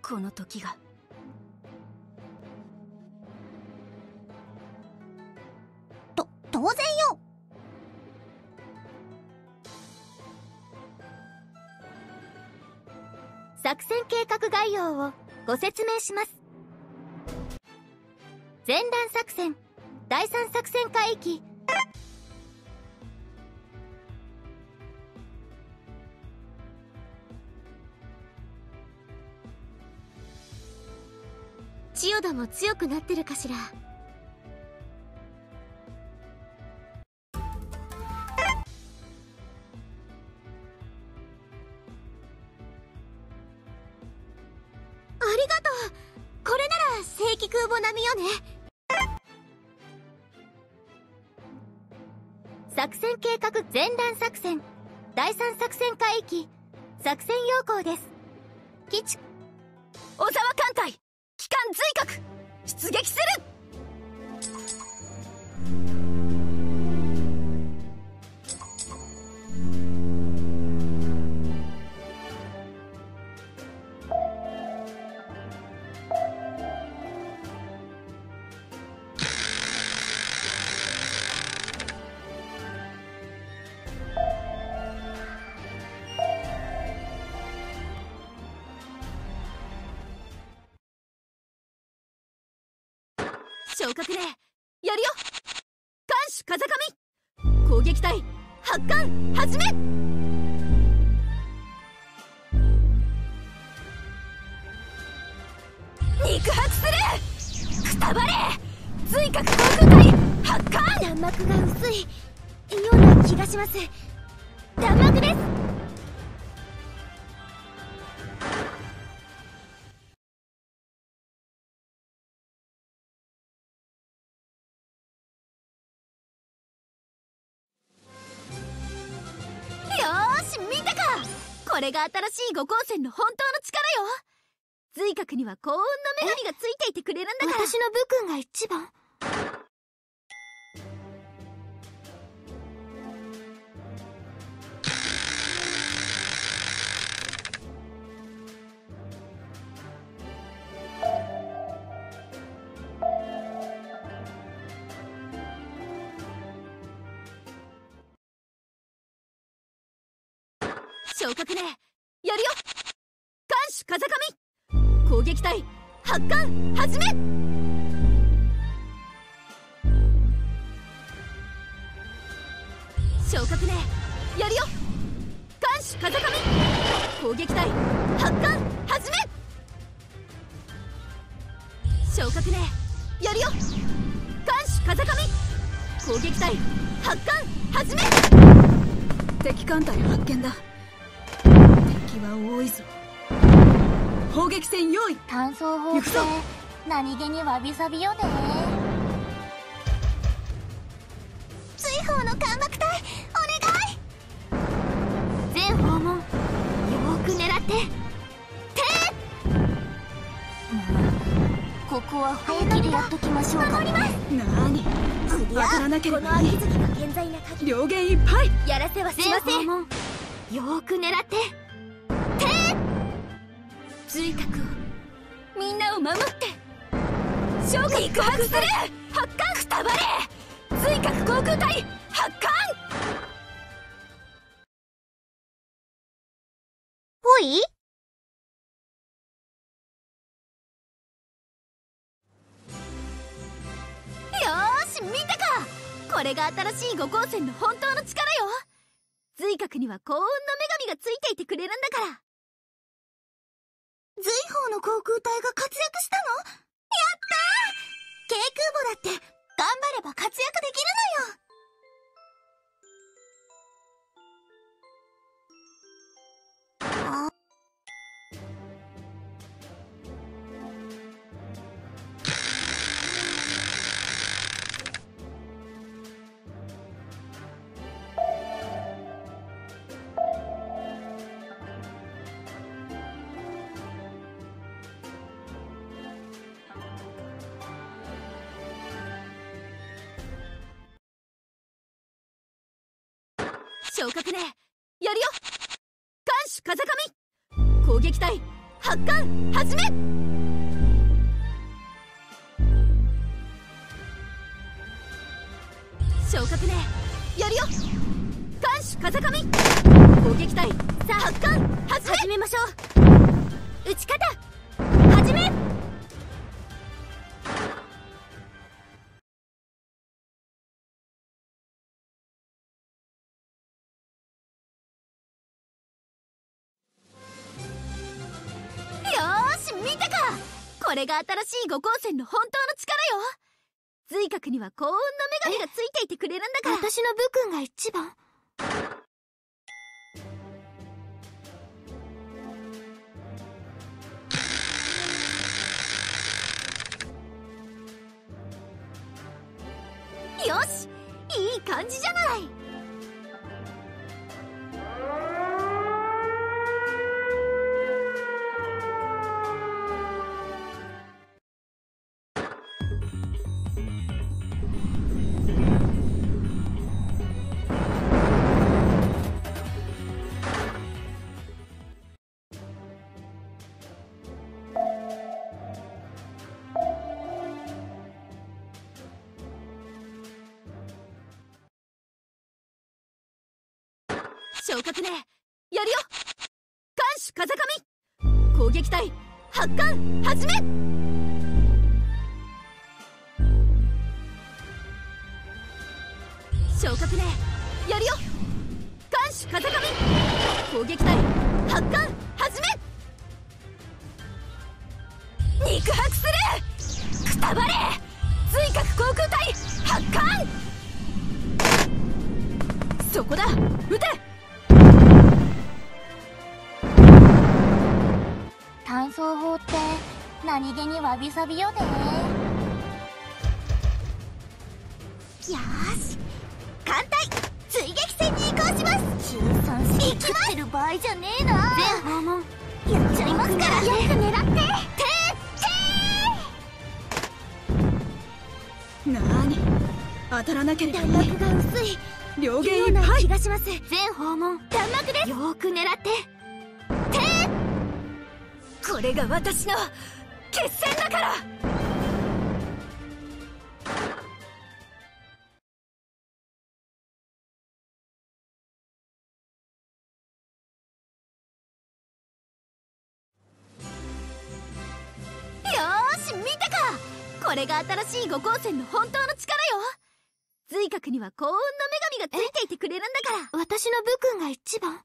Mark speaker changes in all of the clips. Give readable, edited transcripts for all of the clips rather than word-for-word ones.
Speaker 1: この時が。
Speaker 2: 当然よ。
Speaker 3: 作戦計画概要をご説明します。前段作戦第3作戦海域。千代田も強くなってるかしら。ありがとう。これなら正規空母並みよね。作戦計画前段作戦第3作戦海域作戦要項です。基地
Speaker 1: 小沢艦隊機関随閣出撃する。
Speaker 3: 昇格ね、やるよ。艦首風上攻撃隊発艦始め。肉薄する。くたばれ随閣航空隊発艦。弾幕が薄いような気がします。弾幕です。これが新しい五光線の本当の力よ。随閣には幸運の女神がついていてくれるんだから。私の武君が一番。昇格ね、やるよ。艦首風上攻撃隊発艦始め。昇格ね、やるよ。艦首風上攻撃隊発艦始め。昇格ね、やるよ。艦首風上攻撃隊発艦始め。
Speaker 1: 敵艦隊発見だ。敵は多いぞ。砲撃戦用意。
Speaker 2: 単装砲って何気にわびさびよね。追放の艦爆隊お願い。
Speaker 3: 全訪問よーく狙って
Speaker 2: ここは平気でやっときましょうか。
Speaker 1: なーに当たらなけれ
Speaker 3: この
Speaker 1: ばいい。
Speaker 3: 秋月が健在な限り
Speaker 1: 両弦いっぱい。
Speaker 3: やらせはしません。よーく狙って随閣をみんなを守って将軍肉薄する。発艦くたばれ随閣航空隊発艦。
Speaker 2: ほい。
Speaker 3: 見たか。これが新しい五光線の本当の力よ。随閣には幸運の女神がついていてくれるんだから。
Speaker 2: 随砲の航空隊が活躍したの？やったー。軽空母だって頑張れば活躍できるのよ。
Speaker 3: 昇格ね、やるよ。艦首風上攻撃隊発艦始め。昇格ね、やるよ。艦首風上攻撃隊、さあ発艦始めましょう。撃ち方始め。見たか、これが新しい五光線の本当の力よ。髄核には幸運の女神がついていてくれるんだから。
Speaker 2: 私の武君が一番。
Speaker 3: よし、いい感じじゃない。昇格ね、やるよ。艦首風上攻撃隊、発艦始め。昇格ね、やるよ。艦首風上攻撃隊、発艦始め。肉薄する、くたばれ。髄核航空隊、発艦。そこだ、撃て。
Speaker 2: 単装法って何気にわびさびよね。よーし、艦隊追撃戦に移行します。13式食ってる場合じゃねえな。全訪問やっちゃいますから。よく狙って。
Speaker 1: なーに、当たらなければいい。
Speaker 3: 弾幕が薄い
Speaker 1: 両弦
Speaker 3: ような
Speaker 1: いっぱい。
Speaker 3: 気がします。全訪問弾幕です。よーく狙って。これが私の決戦だから。よーし、見たか、これが新しい五光線の本当の力よ。髄核には幸運の女神がついていてくれるんだから。
Speaker 2: 私の武君が一番。あら、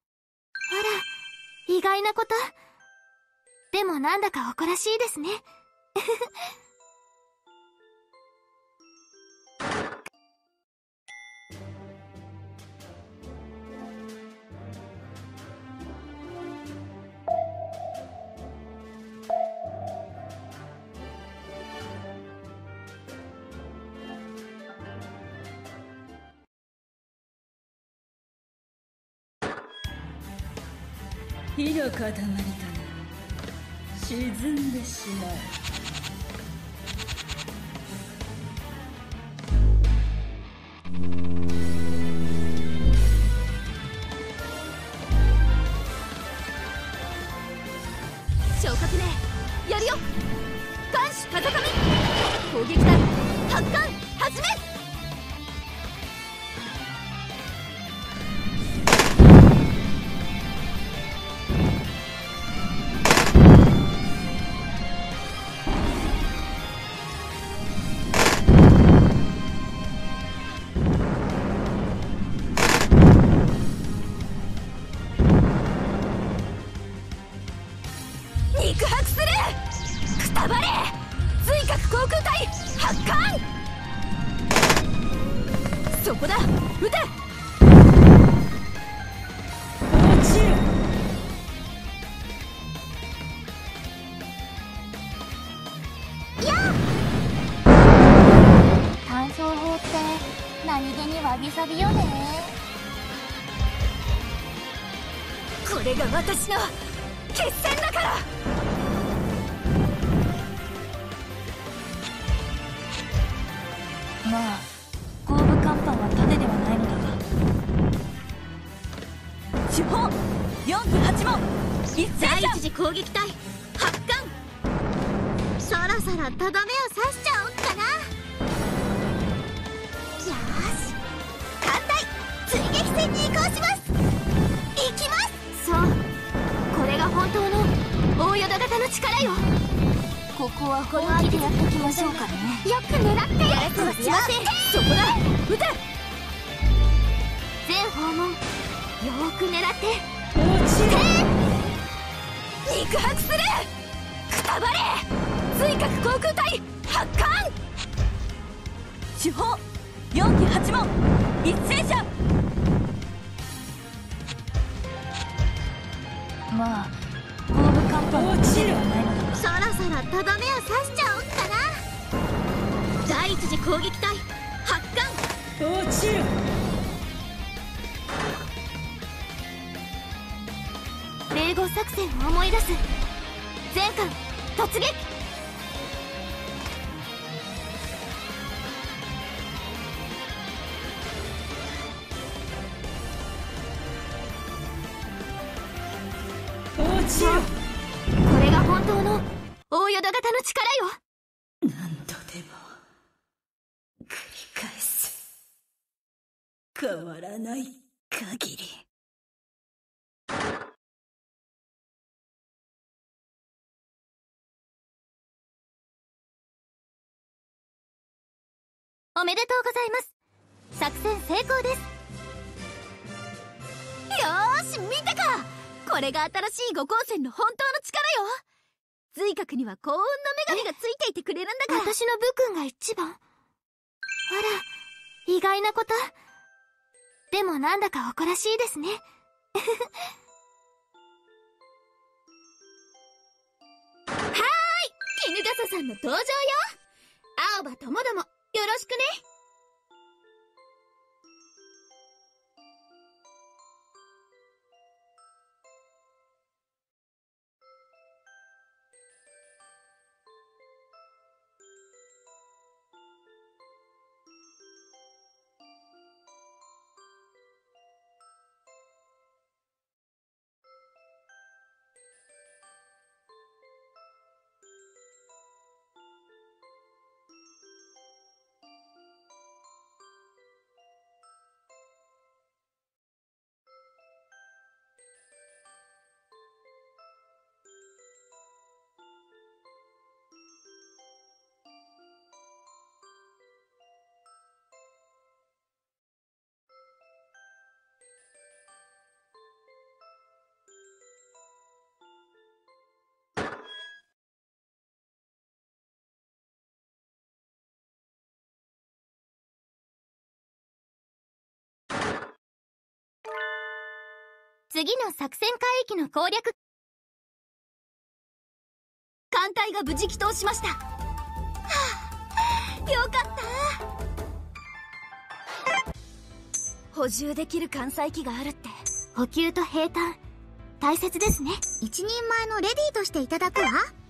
Speaker 2: 意外なこと。でもなんだか誇らしいですね。
Speaker 1: 火の塊かな、沈んでしまう。
Speaker 3: 昇格ね、やるよ。艦首風上攻撃隊、発艦始め。肉薄する、くたばれ。髄核航空隊、発艦。そこだ、撃て。
Speaker 1: 落ちる。
Speaker 2: 単装法って何気にわびさびよね。
Speaker 3: これが私の決戦だから。
Speaker 2: まあ後部甲板は盾ではないのだが。
Speaker 1: 主砲4機8門
Speaker 3: 一斉
Speaker 2: 第
Speaker 3: じゃ
Speaker 2: 一次攻撃隊発艦。そろそろとどめを刺しちゃおっかな。よーし、艦隊追撃戦に移行します。行きます。
Speaker 3: そう、これが本当の大淀型の力よ。
Speaker 2: ここは本気でやってきましょうかね。よく狙って
Speaker 3: やらせはしません。そこだ、撃て。全訪問よーく狙って肉薄する。くたばれ追角航空隊発艦。主砲4機8門一斉射。まあ後部甲板の腕ではないのだが、
Speaker 2: そろそろとどめを刺しちゃおっかな。第一次攻撃隊発艦。
Speaker 1: 落ちる。
Speaker 3: 冷合作戦を思い出す。全艦突撃。
Speaker 1: 落ちる。
Speaker 3: これが本当の大淀型の力よ。
Speaker 1: 何度でも繰り返す。変わらない限り。
Speaker 3: おめでとうございます。作戦成功です。よーし、見たか。これが新しい五光線の本当の力よ。髄核には幸運の女神がついていてくれるんだから。私の部君が一番。あら、意外なこと。でもなんだか誇らしいですね。はーい、衣笠さんの登場よ。青葉ともどもよろしくね。次の作戦海域の攻略。艦隊が無事帰投しました。はあ、よかった。補充できる艦載機があるって。補給と兵站大切ですね。
Speaker 2: 一人前のレディーとしていただくわ。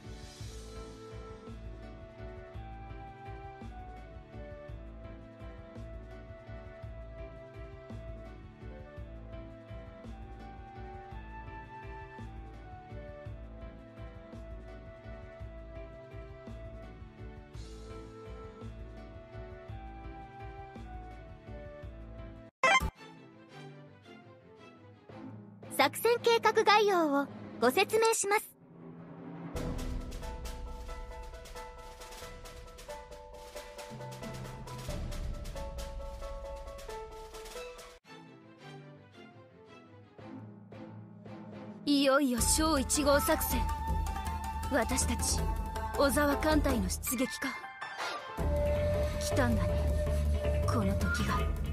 Speaker 3: 作戦計画概要をご説明します。いよいよ小1号作戦。私たち小沢艦隊の出撃か。来たんだね、この時が。